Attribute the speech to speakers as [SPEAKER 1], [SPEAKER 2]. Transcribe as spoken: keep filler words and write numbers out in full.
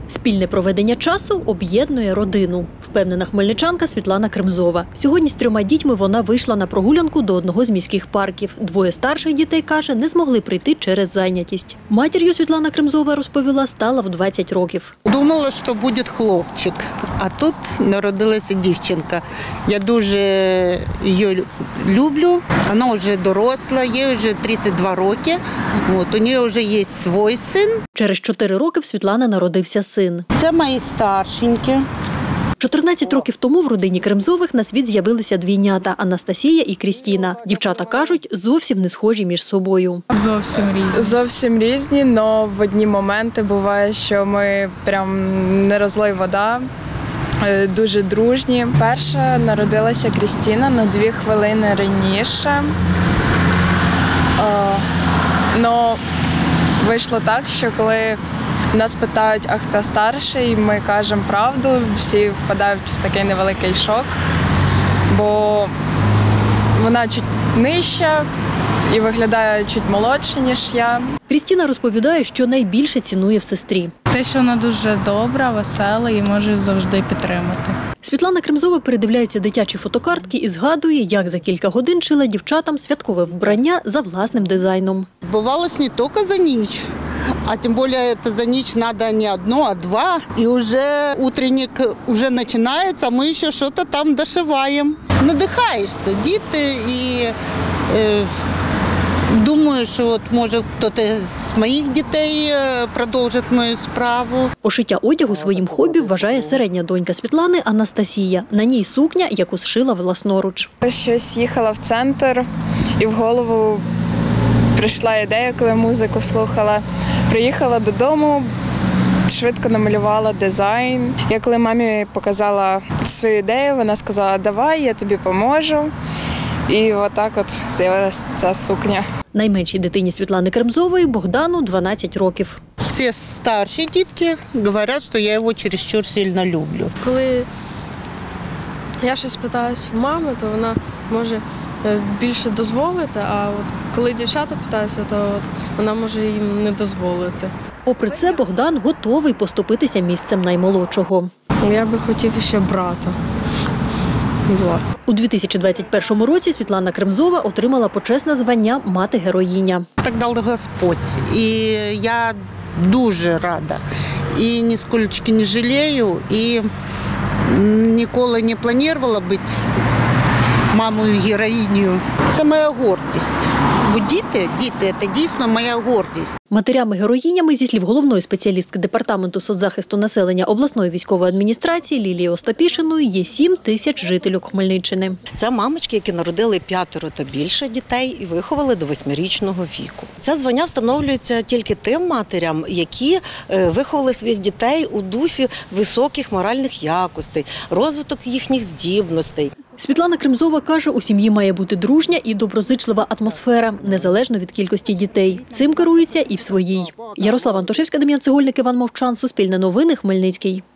[SPEAKER 1] Спільне проведення часу об'єднує родину, впевнена хмельничанка Світлана Кремзова. Сьогодні з трьома дітьми вона вийшла на прогулянку до одного з міських парків. Двоє старших дітей, каже, не змогли прийти через зайнятість. Матір'ю Світлана Кремзова, розповіла, стала в двадцять років.
[SPEAKER 2] Думала, що буде хлопчик, а тут народилася дівчинка. Я дуже її люблю, вона вже доросла, їй вже тридцять два роки, от, у неї вже є свій син.
[SPEAKER 1] Через чотири роки в Світлани народився син.
[SPEAKER 2] Це мої старшенькі.
[SPEAKER 1] чотирнадцять років тому в родині Кремзових на світ з'явилися двійнята – Анастасія і Крістіна. Дівчата кажуть, зовсім не схожі між собою.
[SPEAKER 3] Зовсім різні. Зовсім різні, але в одні моменти буває, що ми прям не розлий вода, дуже дружні. Перша народилася Крістіна на дві хвилини раніше. Но вийшло так, що коли нас питають, а хто старший, ми кажемо правду, всі впадають в такий невеликий шок, бо вона чуть нижча і виглядає чуть молодше, ніж я.
[SPEAKER 1] Крістіна розповідає, що найбільше цінує в сестрі.
[SPEAKER 4] Те, що вона дуже добра, весела і може завжди підтримати.
[SPEAKER 1] Світлана Кремзова передивляється дитячі фотокартки і згадує, як за кілька годин шила дівчатам святкове вбрання за власним дизайном.
[SPEAKER 2] Бувалось не тільки за ніч, а тим більше за ніч треба не одно, а два. І вже утренник вже починається, а ми ще щось там дошиваємо. Надихаєшся, діти і... Е, Думаю, що от, може хтось з моїх дітей продовжить мою справу.
[SPEAKER 1] Пошиття одягу своїм хобі вважає середня донька Світлани Анастасія. На ній сукня, яку зшила власноруч.
[SPEAKER 3] Щось їхала в центр і в голову прийшла ідея, коли музику слухала. Приїхала додому, швидко намалювала дизайн. Я коли мамі показала свою ідею, вона сказала, давай, я тобі поможу. І отак от з'явилася ця сукня.
[SPEAKER 1] Найменшій дитині Світлани Кремзової Богдану дванадцять років.
[SPEAKER 2] Всі старші дітки говорять, що я його чересчур сильно люблю.
[SPEAKER 5] Коли я щось питаюся в мами, то вона може більше дозволити, а от коли дівчата питаються, то вона може їм не дозволити.
[SPEAKER 1] Попри це, Богдан готовий поступитися місцем наймолодшого.
[SPEAKER 5] Я би хотів ще брата. Була.
[SPEAKER 1] У дві тисячі двадцять першому році Світлана Кремзова отримала почесне звання «Мати-героїня».
[SPEAKER 2] Так дав Господь. І я дуже рада. І ніскільки не жалію, і ніколи не планувала бути мамою-героїнею. Це моя гордість. Бо діти, діти – це дійсно моя гордість.
[SPEAKER 1] Матерями-героїнями, зі слів головної спеціалістки Департаменту соцзахисту населення обласної військової адміністрації Лілії Остапішиної, є сім тисяч жительок Хмельниччини.
[SPEAKER 6] Це мамочки, які народили п'ятеро та більше дітей і виховали до восьмирічного віку. Це звання встановлюється тільки тим матерям, які виховали своїх дітей у дусі високих моральних якостей, розвиток їхніх здібностей.
[SPEAKER 1] Світлана Кремзова каже, у сім'ї має бути дружня і доброзичлива атмосфера, незалежно від кількості дітей. Цим керується і в своїй. Ярослава Антошевська, Дем'ян Цегольник, Іван Мовчан, Суспільне новини, Хмельницький.